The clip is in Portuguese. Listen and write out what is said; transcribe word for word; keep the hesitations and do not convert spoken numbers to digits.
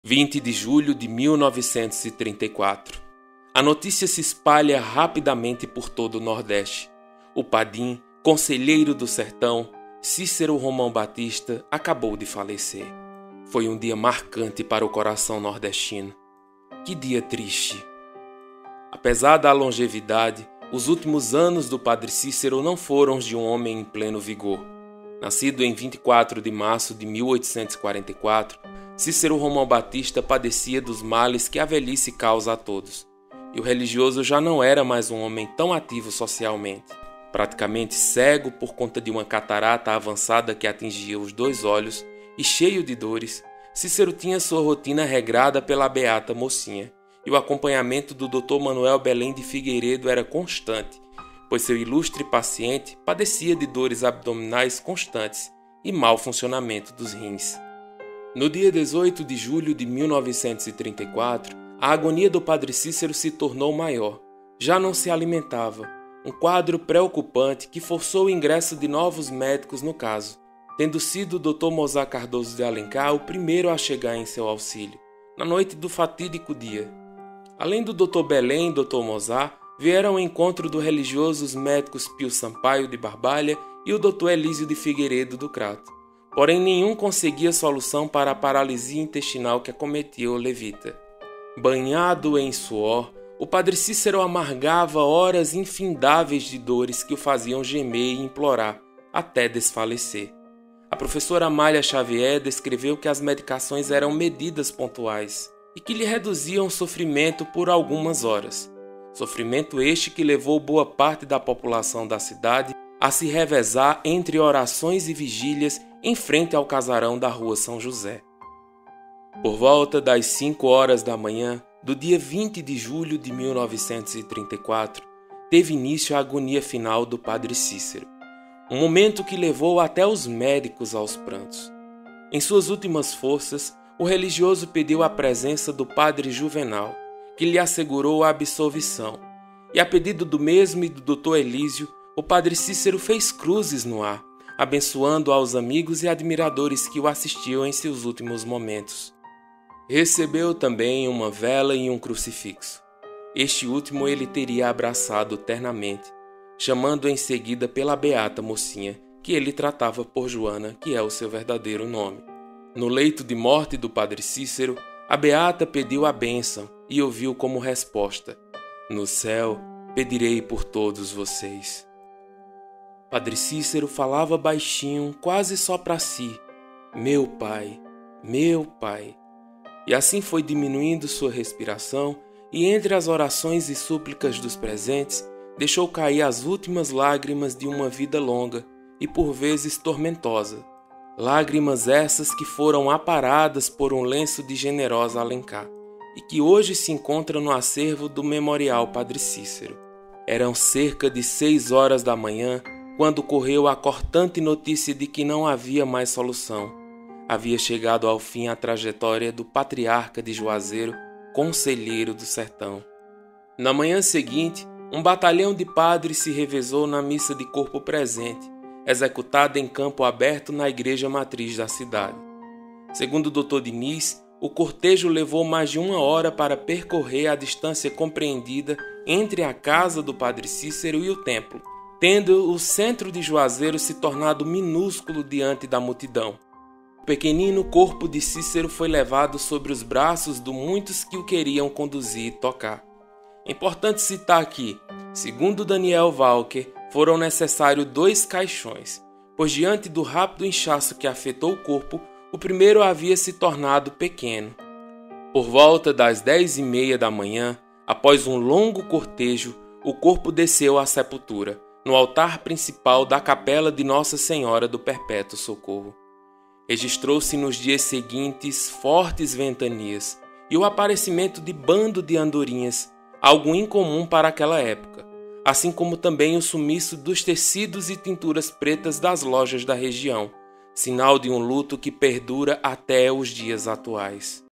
vinte de julho de mil novecentos e trinta e quatro. A notícia se espalha rapidamente por todo o Nordeste. O padim, conselheiro do sertão, Cícero Romão Batista, acabou de falecer. Foi um dia marcante para o coração nordestino. Que dia triste! Apesar da longevidade, os últimos anos do padre Cícero não foram os de um homem em pleno vigor. Nascido em vinte e quatro de março de mil oitocentos e quarenta e quatro, Cícero Romão Batista padecia dos males que a velhice causa a todos. E o religioso já não era mais um homem tão ativo socialmente. Praticamente cego por conta de uma catarata avançada que atingia os dois olhos e cheio de dores, Cícero tinha sua rotina regrada pela beata mocinha, e o acompanhamento do doutor Manuel Belém de Figueiredo era constante, pois seu ilustre paciente padecia de dores abdominais constantes e mau funcionamento dos rins. No dia dezoito de julho de mil novecentos e trinta e quatro, a agonia do padre Cícero se tornou maior. Já não se alimentava, um quadro preocupante que forçou o ingresso de novos médicos no caso, tendo sido o doutor Mozar Cardoso de Alencar o primeiro a chegar em seu auxílio, na noite do fatídico dia. Além do doutor Belém e doutor Mozar, vieram ao encontro do religioso os médicos Pio Sampaio de Barbalha e o doutor Elísio de Figueiredo do Crato. Porém, nenhum conseguia solução para a paralisia intestinal que acometia o levita. Banhado em suor, o padre Cícero amargava horas infindáveis de dores que o faziam gemer e implorar, até desfalecer. A professora Amália Xavier descreveu que as medicações eram medidas pontuais e que lhe reduziam o sofrimento por algumas horas. Sofrimento este que levou boa parte da população da cidade a se revezar entre orações e vigílias em frente ao casarão da Rua São José. Por volta das cinco horas da manhã do dia vinte de julho de mil novecentos e trinta e quatro, teve início a agonia final do padre Cícero, um momento que levou até os médicos aos prantos. Em suas últimas forças, o religioso pediu a presença do padre Juvenal, que lhe assegurou a absolvição, e a pedido do mesmo e do doutor Elísio, o padre Cícero fez cruzes no ar, abençoando aos amigos e admiradores que o assistiam em seus últimos momentos. Recebeu também uma vela e um crucifixo. Este último ele teria abraçado ternamente, chamando em seguida pela beata mocinha, que ele tratava por Joana, que é o seu verdadeiro nome. No leito de morte do padre Cícero, a beata pediu a bênção e ouviu como resposta: "No céu pedirei por todos vocês." Padre Cícero falava baixinho, quase só para si: "Meu pai, meu pai." E assim foi diminuindo sua respiração, e entre as orações e súplicas dos presentes, deixou cair as últimas lágrimas de uma vida longa e por vezes tormentosa. Lágrimas essas que foram aparadas por um lenço de generosa Alencar, e que hoje se encontra no acervo do Memorial Padre Cícero. Eram cerca de seis horas da manhã, quando correu a cortante notícia de que não havia mais solução. Havia chegado ao fim a trajetória do patriarca de Juazeiro, conselheiro do sertão. Na manhã seguinte, um batalhão de padres se revezou na missa de corpo presente, executada em campo aberto na igreja matriz da cidade. Segundo o doutor Diniz, o cortejo levou mais de uma hora para percorrer a distância compreendida entre a casa do padre Cícero e o templo, tendo o centro de Juazeiro se tornado minúsculo diante da multidão. O pequenino corpo de Cícero foi levado sobre os braços de muitos que o queriam conduzir e tocar. É importante citar que, segundo Daniel Walker, foram necessários dois caixões, pois diante do rápido inchaço que afetou o corpo, o primeiro havia se tornado pequeno. Por volta das dez e meia da manhã, após um longo cortejo, o corpo desceu à sepultura, no altar principal da capela de Nossa Senhora do Perpétuo Socorro. Registrou-se nos dias seguintes fortes ventanias e o aparecimento de bando de andorinhas, algo incomum para aquela época, assim como também o sumiço dos tecidos e tinturas pretas das lojas da região, sinal de um luto que perdura até os dias atuais.